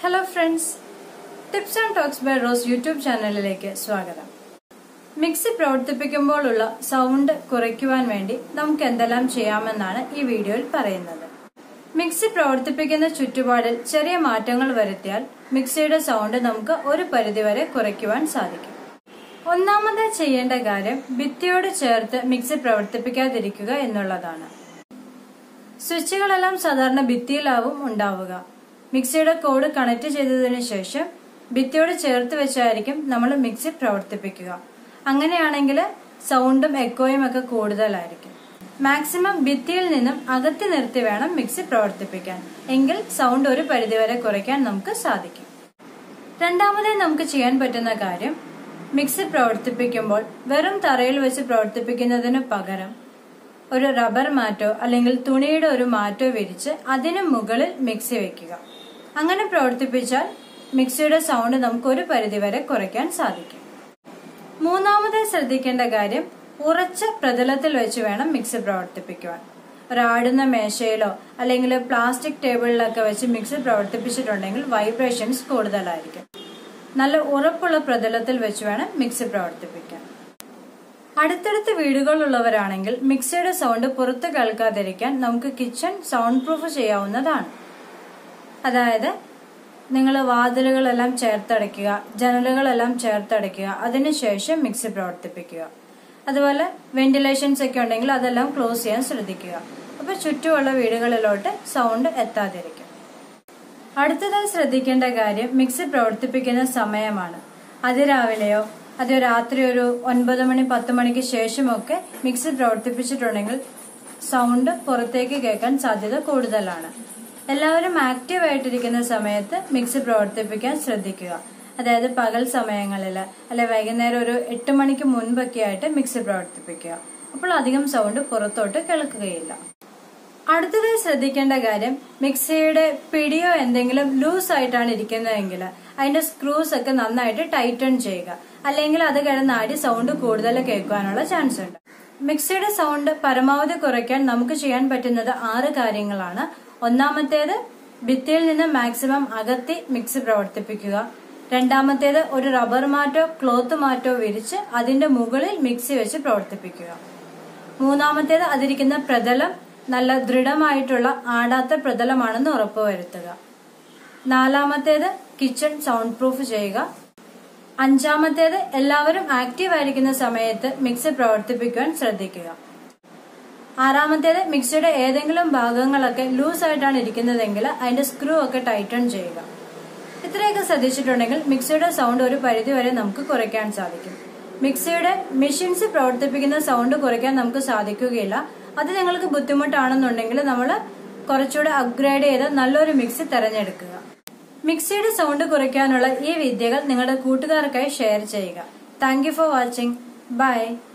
Hello friends, Tips and Talks by Rose YouTube ചാനലിലേക്ക് സ്വാഗതം. Mixie പ്രവർത്തിപ്പിക്കുമ്പോഴുള്ള sound കുറയ്ക്കുവാൻ വേണ്ടി നമുക്ക് എന്തെല്ലാം ചെയ്യാമെന്നാണ് ഈ വീഡിയോയിൽ പറയുന്നത്. മിക്സി പ്രവർത്തിപ്പിക്കുന്ന ചുറ്റുപാടിൽ ചെറിയ മാറ്റങ്ങൾ വരുത്തിയാൽ മിക്സിയുടെ സൗണ്ട് നമുക്ക് ഒരു പരിധിവരെ കുറയ്ക്കുവാൻ സാധിക്കും. ഒന്നാമതായി ചെയ്യേണ്ട കാര്യം ഭിത്തിയോട് ചേർത്ത് മിക്സി പ്രവർത്തിപ്പിക്കാതിരിക്കുക എന്നുള്ളതാണ്. സ്വിച്ചുകളെല്ലാം സാധാരണ ഭിത്തിയിലാവും ഉണ്ടാവുക. മിക്സിയുടെ കോഡ് കണക്ട് ചെയ്തതിനു ശേഷം ഭിത്തിയോട് ചേർത്ത് വെച്ചായിരിക്കും നമ്മൾ മിക്സി പ്രവർത്തിപ്പിക്കുക. അങ്ങനെയാണെങ്കിൽ സൗണ്ടും എക്കോയും ഒക്കെ കൂടുതലായിരിക്കും. മാക്സിമം ഭിത്തിയിൽ നിന്നും അകത്തി നിർത്തി വേണം മിക്സി പ്രവർത്തിപ്പിക്കാൻ. എങ്കിൽ സൗണ്ട് ഒരു പരിധിവരെ കുറയ്ക്കാൻ നമുക്ക് സാധിക്കും. രണ്ടാമതായി നമുക്ക് ചെയ്യാൻ പറ്റുന്ന കാര്യം മിക്സി പ്രവർത്തിപ്പിക്കുമ്പോൾ വെറും തറയിൽ വെച്ച് പ്രവർത്തിപ്പിക്കുന്നതിന് പകരം ഒരു റബ്ബർ മാറ്റോ അല്ലെങ്കിൽ തുണിയുടെ ഒരു മാറ്റോ വിരിച്ച് അതിനു മുകളിൽ മിക്സി വെക്കുക. അങ്ങനെ പ്രവർത്തിപ്പിച്ചാൽ മിക്സിയുടെ സൗണ്ട് നമുക്ക് ഒരു പരിധിവരെ കുറയ്ക്കാൻ സാധിക്കും. മൂന്നാമതായി ശ്രദ്ധിക്കേണ്ട കാര്യം ഉറച്ച പ്രതലത്തിൽ വെച്ച് വേണം മിക്സി പ്രവർത്തിപ്പിക്കുവാൻ. ഒരാടുന്ന മേശയിലോ അല്ലെങ്കിൽ പ്ലാസ്റ്റിക് ടേബിളിലൊക്കെ വെച്ച് മിക്സി പ്രവർത്തിപ്പിച്ചിട്ടുണ്ടെങ്കിൽ വൈബ്രേഷൻസ് കൂടുതലായിരിക്കും. നല്ല ഉറപ്പുള്ള പ്രതലത്തിൽ വെച്ച് വേണം മിക്സി പ്രവർത്തിപ്പിക്കാൻ. അടുത്തടുത്ത് വീടുകളുള്ളവരാണെങ്കിൽ മിക്സിയുടെ സൗണ്ട് പുറത്ത് കേൾക്കാതിരിക്കാൻ നമുക്ക് കിച്ചൺ സൗണ്ട് പ്രൂഫ് ചെയ്യാവുന്നതാണ്. അതായത് നിങ്ങൾ വാതിലുകളെല്ലാം ചേർത്തടയ്ക്കുക, ജനലുകളെല്ലാം ചേർത്തടയ്ക്കുക, അതിനുശേഷം മിക്സി പ്രവർത്തിപ്പിക്കുക. അതുപോലെ വെന്റിലേഷൻസ് ഒക്കെ ഉണ്ടെങ്കിൽ അതെല്ലാം ക്ലോസ് ചെയ്യാൻ ശ്രദ്ധിക്കുക. അപ്പൊ ചുറ്റുമുള്ള വീടുകളിലോട്ട് സൗണ്ട് എത്താതിരിക്കും. അടുത്തതായി ശ്രദ്ധിക്കേണ്ട കാര്യം മിക്സി പ്രവർത്തിപ്പിക്കുന്ന സമയമാണ്. അതിരാവിലെയോ അത് രാത്രി ഒരു 9 മണി 10 മണിക്ക് ശേഷമൊക്കെ മിക്സി പ്രവർത്തിപ്പിച്ചിട്ടുണ്ടെങ്കിൽ സൗണ്ട് പുറത്തേക്ക് കേൾക്കാൻ സാധ്യത കൂടുതലാണ്. എല്ലാവരും ആക്റ്റീവ് ആയിട്ടിരിക്കുന്ന സമയത്ത് മിക്സി പ്രവർത്തിപ്പിക്കാൻ ശ്രദ്ധിക്കുക. അതായത് പകൽ സമയങ്ങളിൽ അല്ലെ വൈകുന്നേരം ഒരു 8 മണിക്ക് മുൻപൊക്കെ ആയിട്ട് മിക്സി പ്രവർത്തിപ്പിക്കുക. അപ്പോൾ അധികം സൗണ്ട് പുറത്തോട്ട് കേൾക്കുകയില്ല. അടുത്തതായി ശ്രദ്ധിക്കേണ്ട കാര്യം മിക്സിയുടെ പിടിയോ എന്തെങ്കിലും ലൂസ് ആയിട്ടാണ് ഇരിക്കുന്നതെങ്കിൽ അതിന്റെ സ്ക്രൂസ് ഒക്കെ നന്നായിട്ട് ടൈറ്റൺ ചെയ്യുക. അല്ലെങ്കിൽ അത് കിടന്നാടി സൗണ്ട് കൂടുതൽ കേൾക്കാനുള്ള ചാൻസ് ഉണ്ട്. മിക്സിയുടെ സൗണ്ട് പരമാവധി കുറയ്ക്കാൻ നമുക്ക് ചെയ്യാൻ പറ്റുന്നത് 6 കാര്യങ്ങളാണ്. ഒന്നാമത്തേത് ഭിത്തിയിൽ നിന്ന് മാക്സിമം അകത്തി മിക്സി പ്രവർത്തിപ്പിക്കുക. രണ്ടാമത്തേത് ഒരു റബ്ബർ മാറ്റോ ക്ലോത്ത് മാറ്റോ വിരിച്ച് അതിന്റെ മുകളിൽ മിക്സി വെച്ച് പ്രവർത്തിപ്പിക്കുക. മൂന്നാമത്തേത് അതിരിക്കുന്ന പ്രതലം നല്ല ദൃഢമായിട്ടുള്ള ആടാത്ത പ്രതലമാണെന്ന് ഉറപ്പുവരുത്തുക. നാലാമത്തേത് കിച്ചൺ സൗണ്ട് പ്രൂഫ് ചെയ്യുക. അഞ്ചാമത്തേത് എല്ലാവരും ആക്റ്റീവ് ആയിരിക്കുന്ന സമയത്ത് മിക്സി പ്രവർത്തിപ്പിക്കുവാൻ ശ്രദ്ധിക്കുക. ആറാമത്തേത് മിക്സിയുടെ ഏതെങ്കിലും ഭാഗങ്ങളൊക്കെ ലൂസ് ആയിട്ടാണ് ഇരിക്കുന്നതെങ്കിൽ അതിന്റെ സ്ക്രൂ ഒക്കെ ടൈറ്റൺ ചെയ്യുക. ഇത്രയൊക്കെ ശ്രദ്ധിച്ചിട്ടുണ്ടെങ്കിൽ മിക്സിയുടെ സൗണ്ട് ഒരു പരിധിവരെ നമുക്ക് കുറയ്ക്കാൻ സാധിക്കും. മിക്സിയുടെ മെഷീൻസ് പ്രവർത്തിപ്പിക്കുന്ന സൗണ്ട് കുറയ്ക്കാൻ നമുക്ക് സാധിക്കുകയില്ല. അത് നിങ്ങൾക്ക് ബുദ്ധിമുട്ടാണെന്നുണ്ടെങ്കിൽ നമ്മൾ കുറച്ചുകൂടെ അപ്ഗ്രേഡ് ചെയ്ത് നല്ലൊരു മിക്സി തിരഞ്ഞെടുക്കുക. മിക്സിയുടെ സൗണ്ട് കുറയ്ക്കാനുള്ള ഈ വിദ്യകൾ നിങ്ങളുടെ കൂട്ടുകാർക്കായി ഷെയർ ചെയ്യുക. Thank you for watching. By.